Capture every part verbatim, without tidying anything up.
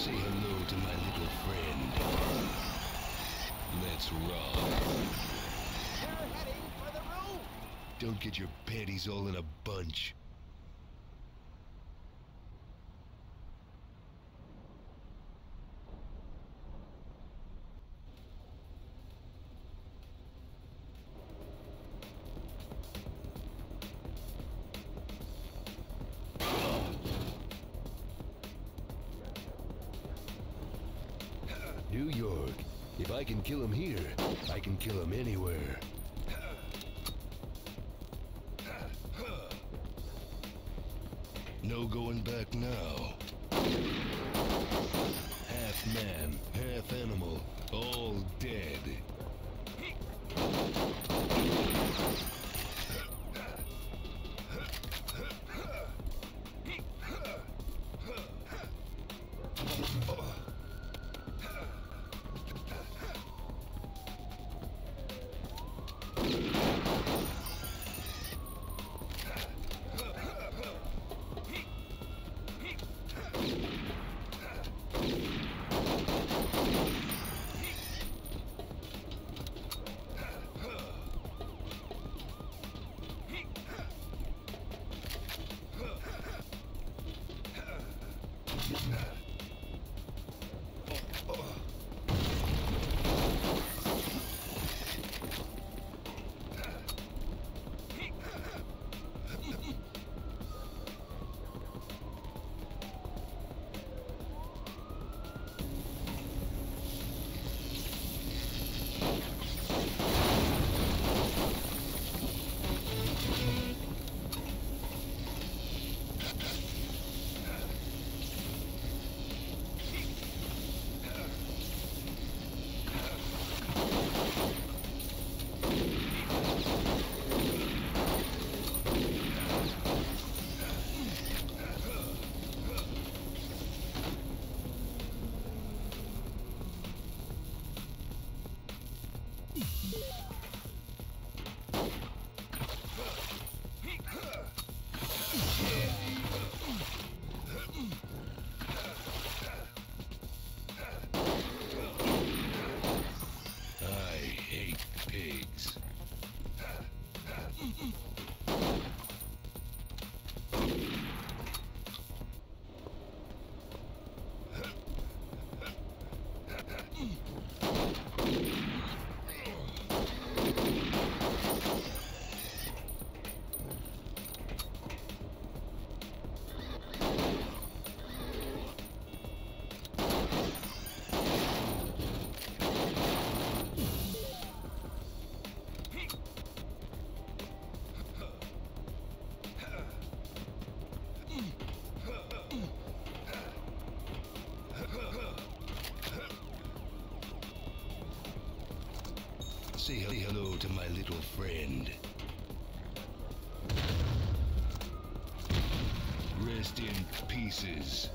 Say hello to my little friend. Let's rock. We're heading for the roof! Don't get your panties all in a bunch. New York. If I can kill him here, I can kill him anywhere. No going back now. Half man, half animal, all dead. Say hello to my little friend. Rest in pieces.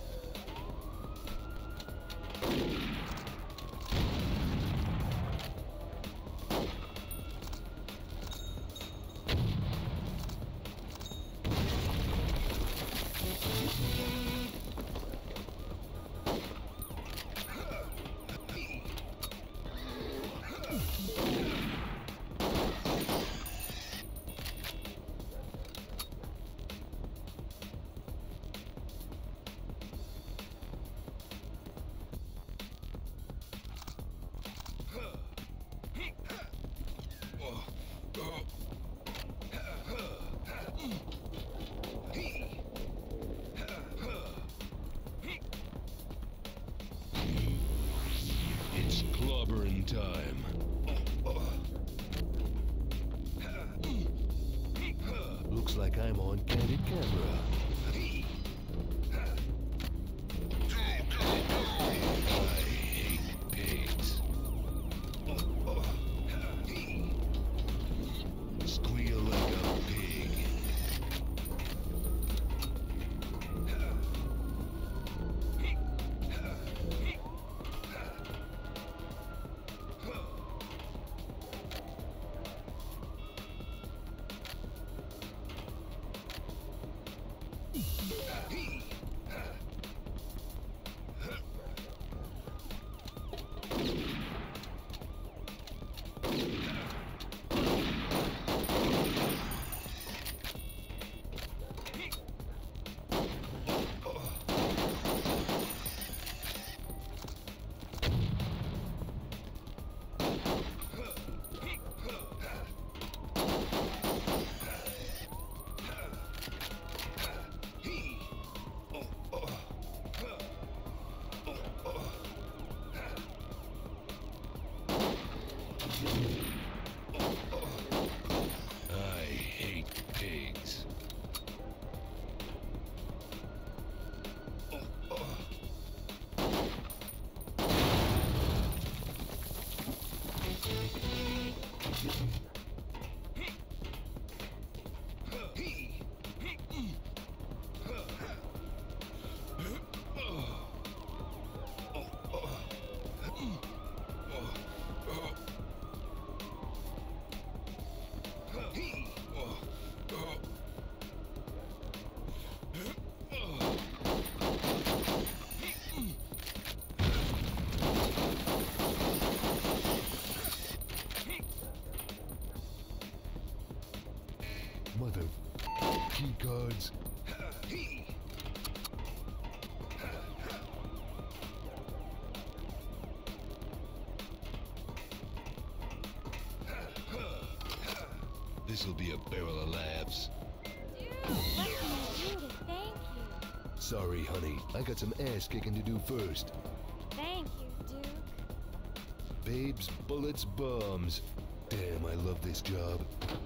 It's clobbering time. Looks like I'm on candid camera. I hate pigs. Squeal like a pig. I hate pigs. Mother key cards. This'll be a barrel of laughs. Dude, what can I do to thank you? Sorry, honey. I got some ass kicking to do first. Thank you, Duke. Babes, bullets, bombs. Damn, I love this job.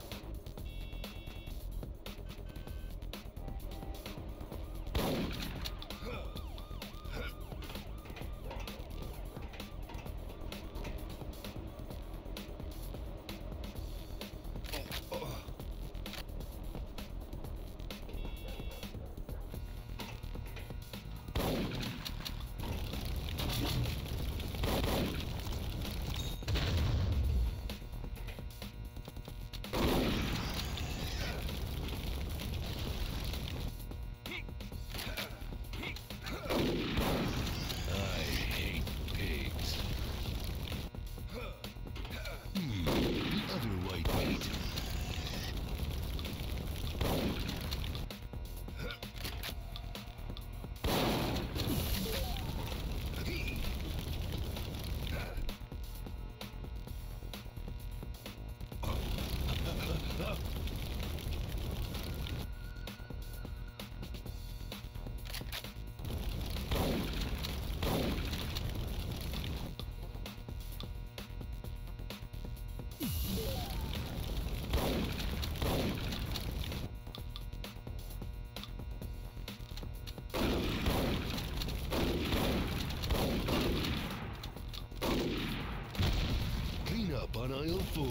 Clean up on aisle four.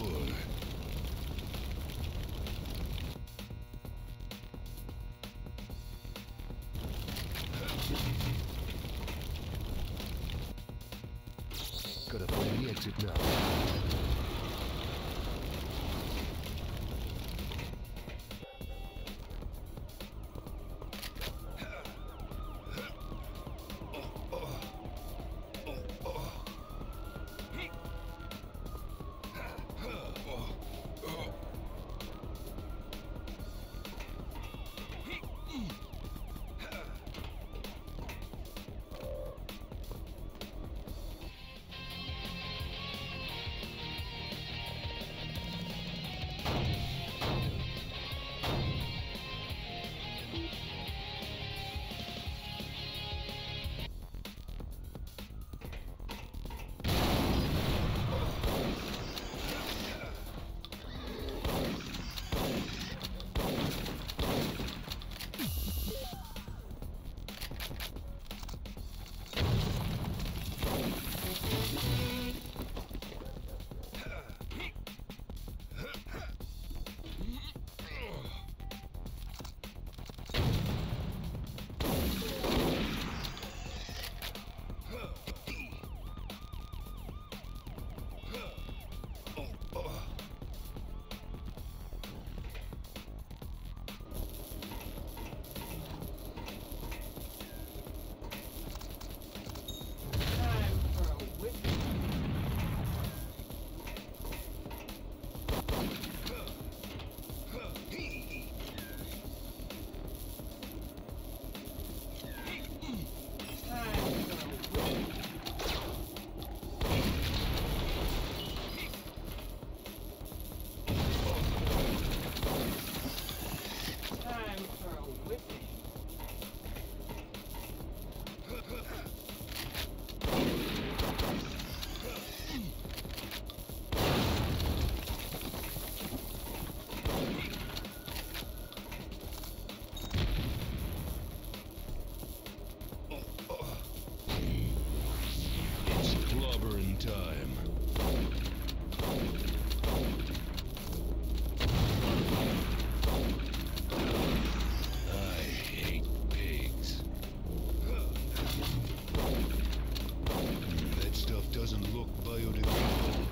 Gotta find the exit now. clobbering time. I hate pigs. That stuff doesn't look biodegradable.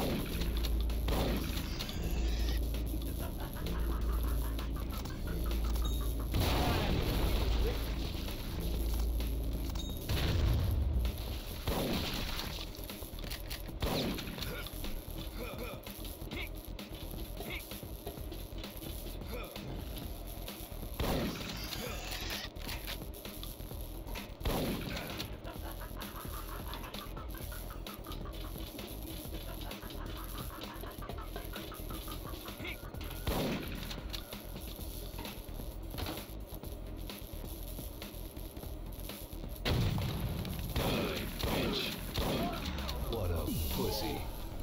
What a pussy.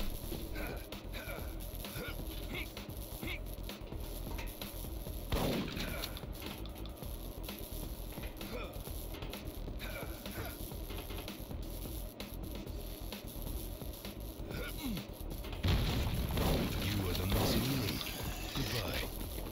You are the missing link. Goodbye.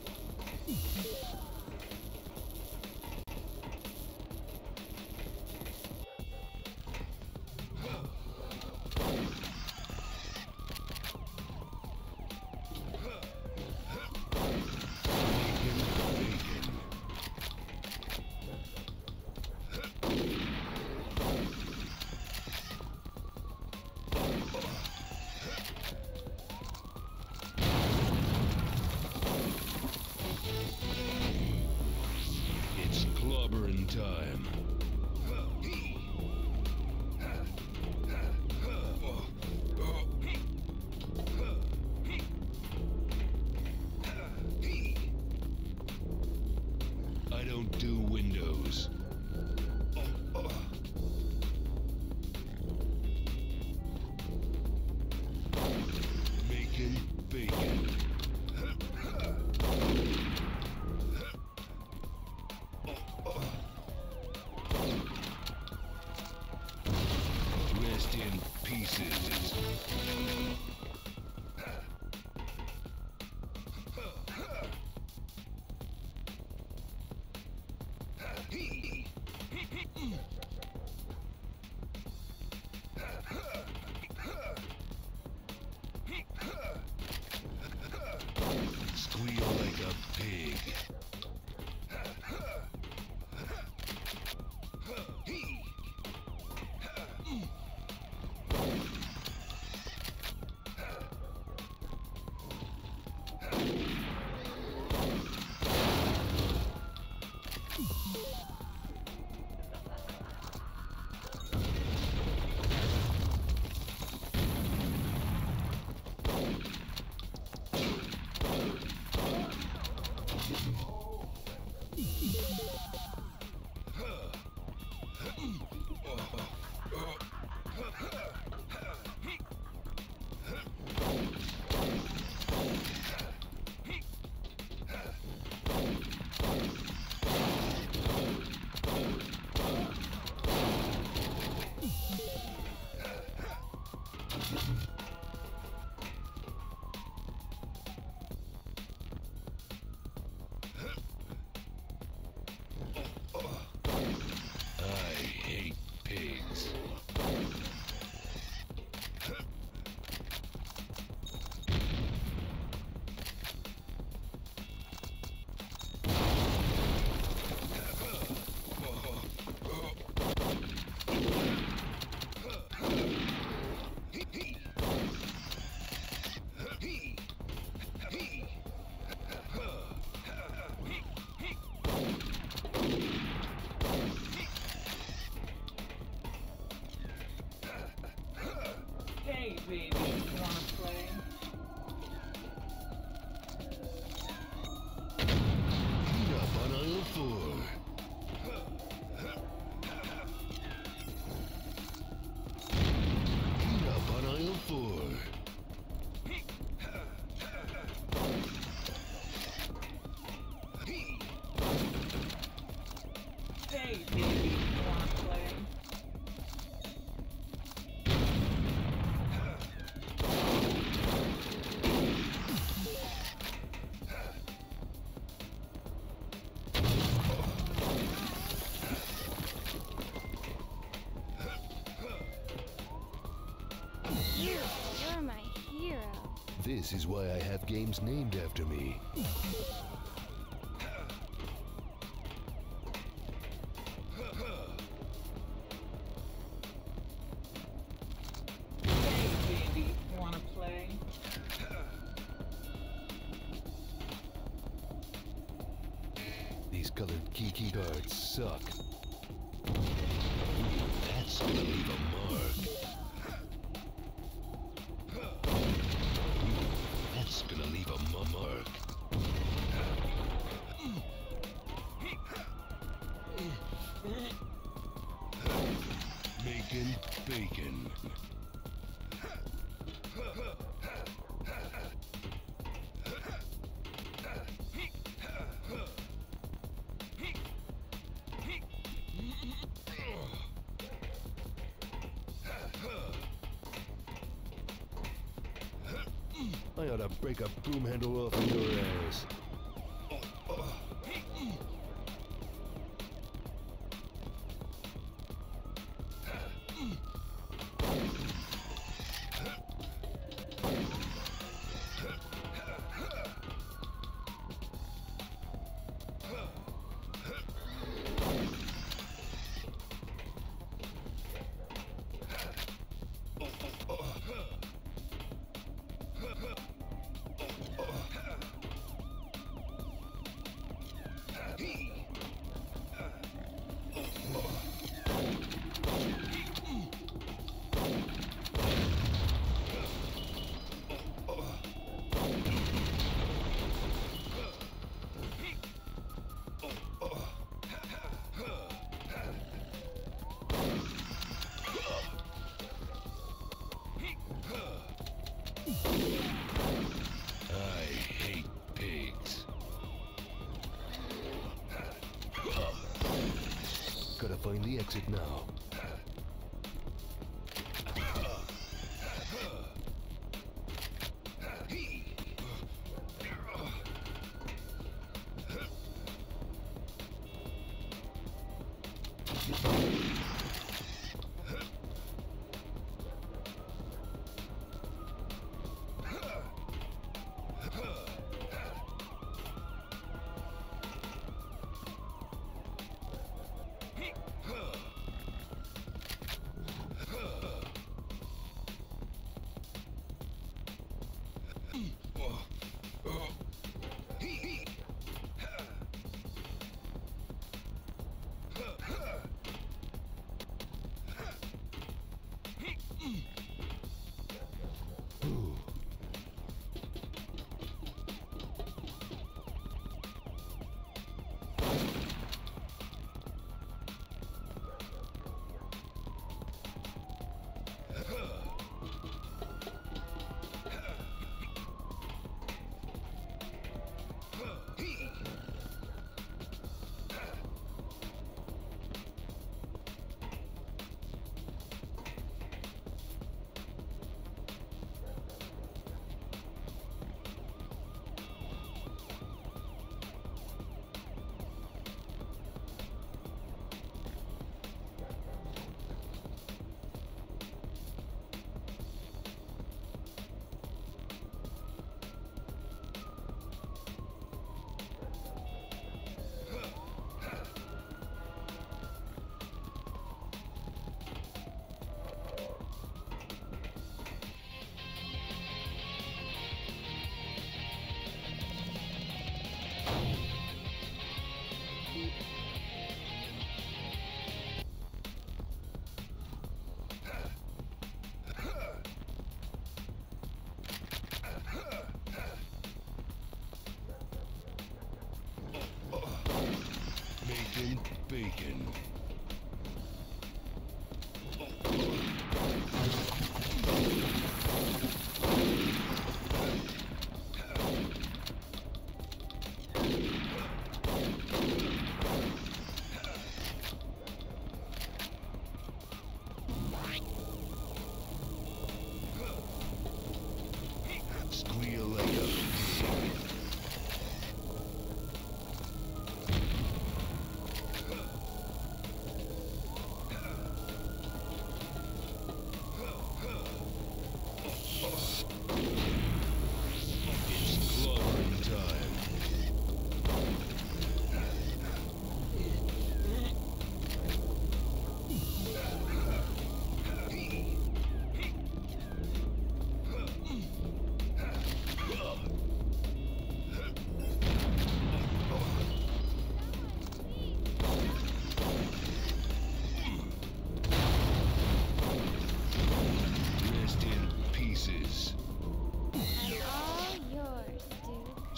It's clobbering time. I don't do windows. Making bacon. Rest in pieces. Squeal like a pig. This is why I have games named after me. Hey, baby, wanna play? These colored Kiki cards suck. That's gonna leave a mark. That's gonna leave a ma- mark. Making bacon. I ought to break a broom handle off of your ass. I hate pigs. Gotta find the exit now.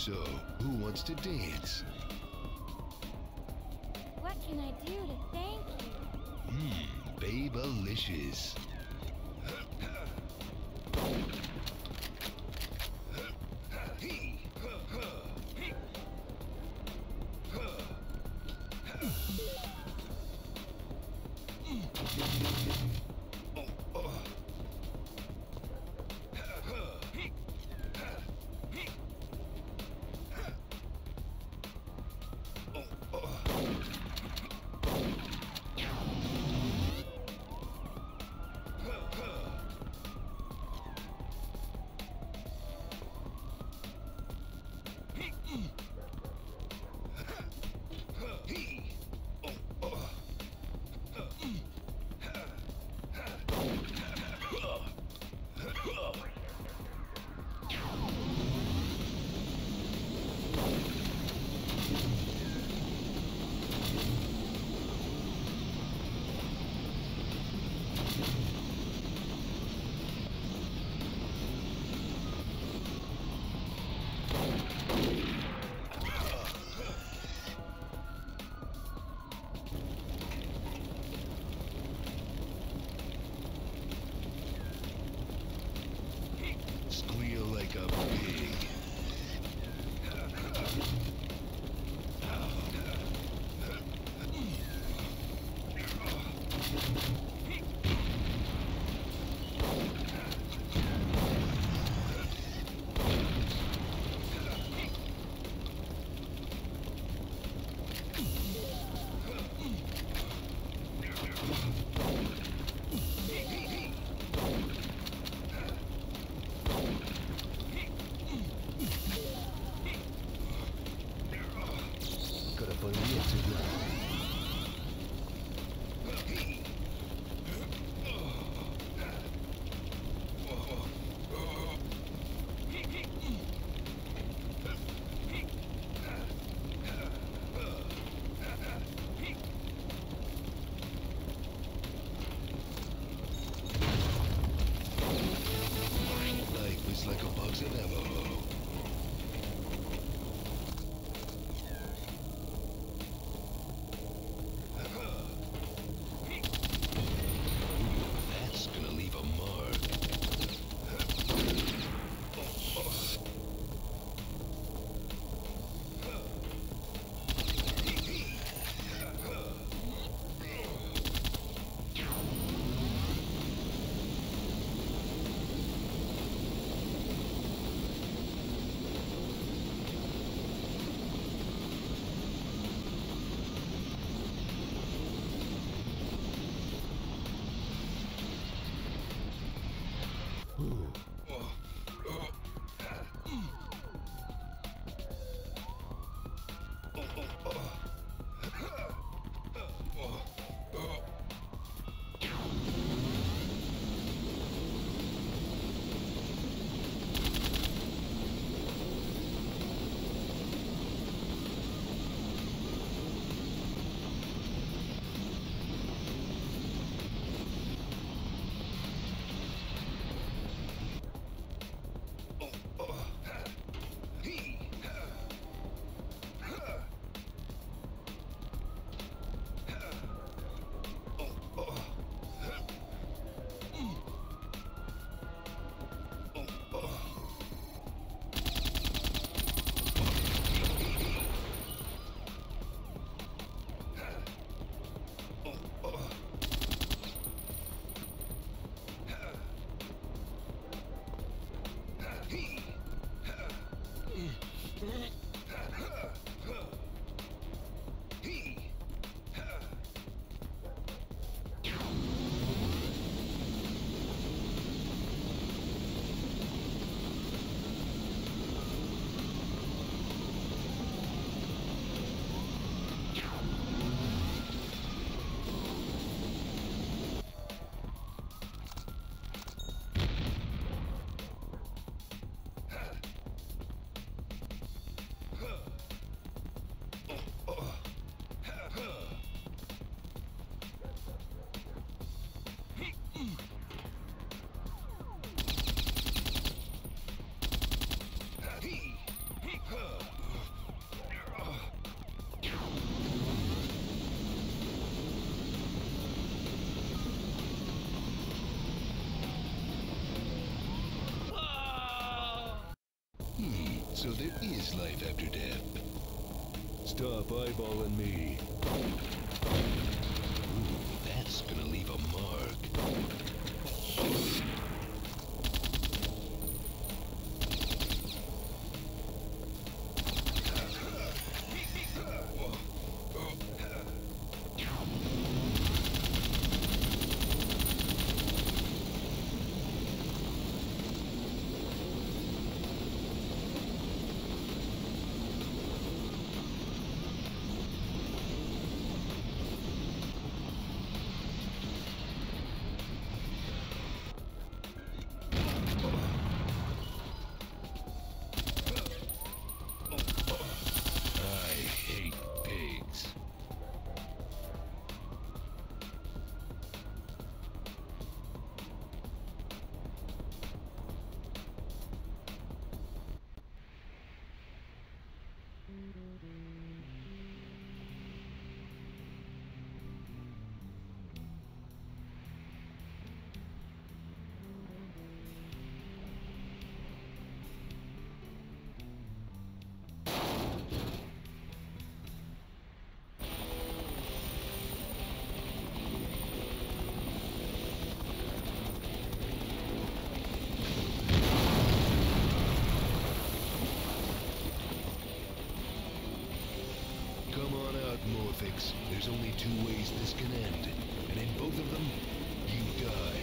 So, who wants to dance? What can I do to thank you? Mmm, Babelicious. Squeal like a pig. Got a funny exit now. Life is like a box of ammo. That's gonna leave a mark. So there is life after death. Stop eyeballing me. Ooh, that's gonna leave a mark. Morphix, there's only two ways this can end, and in both of them, you die.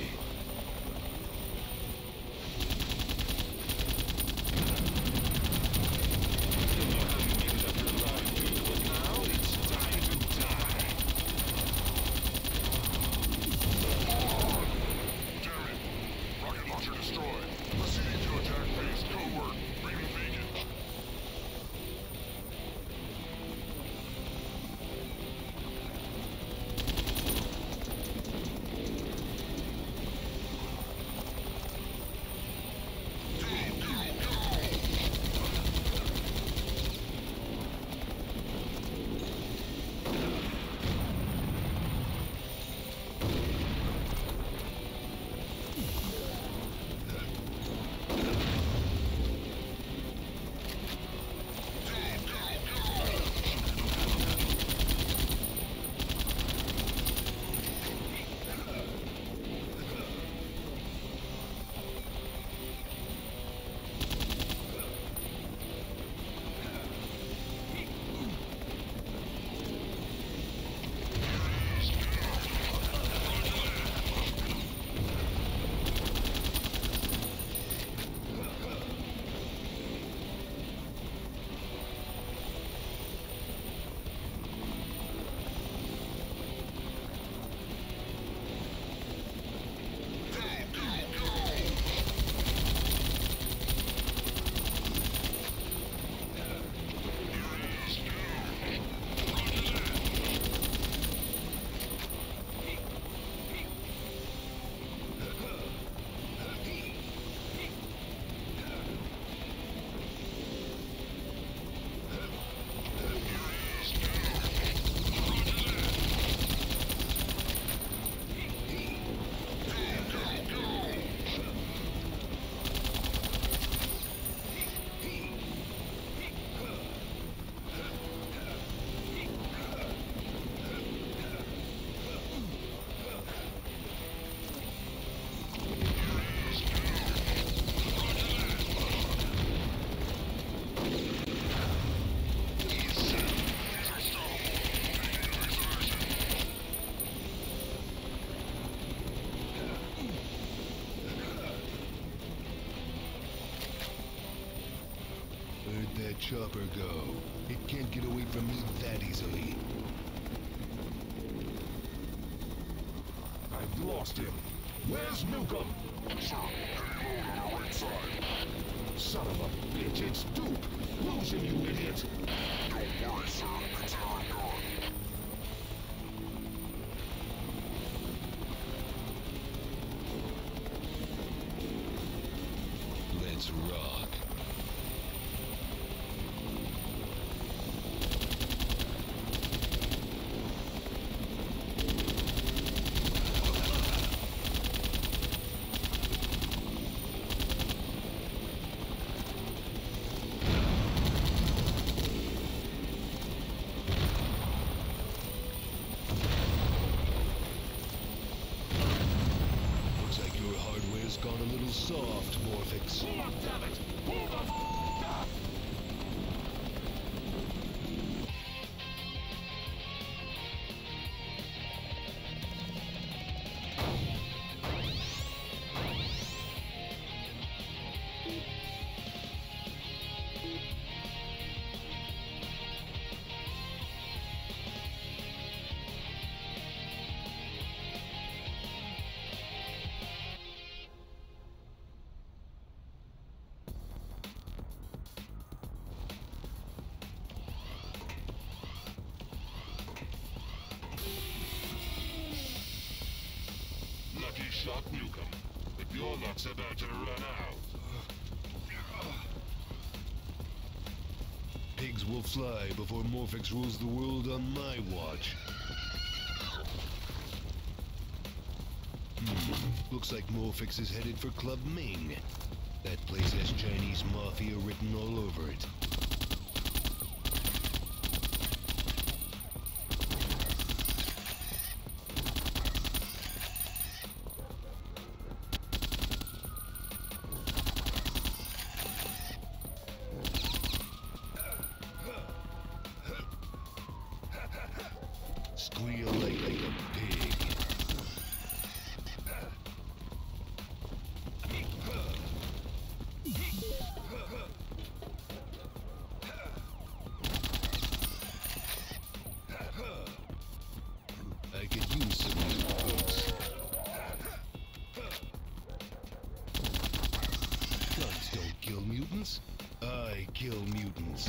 Where'd that chopper go? It can't get away from me that easily. I've lost him. Where's Newcomb? Sir, heavy load on our right side. Son of a bitch, it's Duke! Lose him, you idiot! Don't worry, sir. It's already gone. Let's rock. You've gone a little soft, Morphix. Pull up, damn it! Pull the f up! Lucky shot, Newcomb. But your luck's about to run out. Pigs will fly before Morphix rules the world on my watch. Hmm. Looks like Morphix is headed for Club Ming. That place has Chinese mafia written all over it. Squeal like, like a pig. I could use some new boots. Guns don't kill mutants. I kill mutants.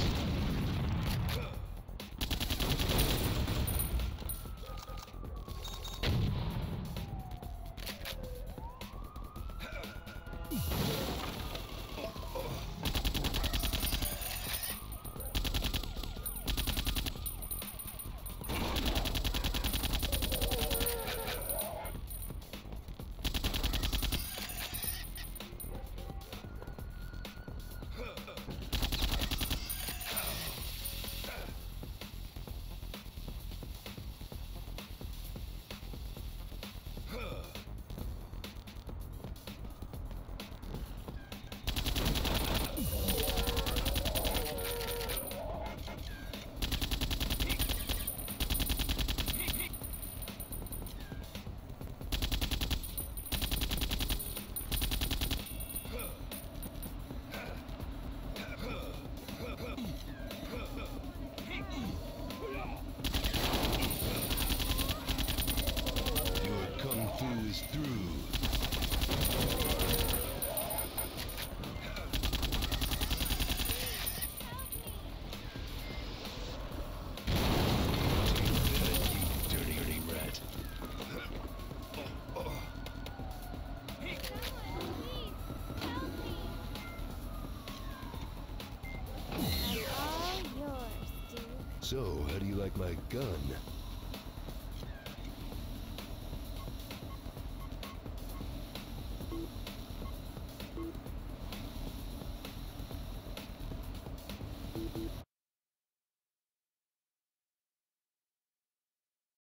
Is through. Dirty, dirty rat. That's all yours, Duke. So, how do you like my gun?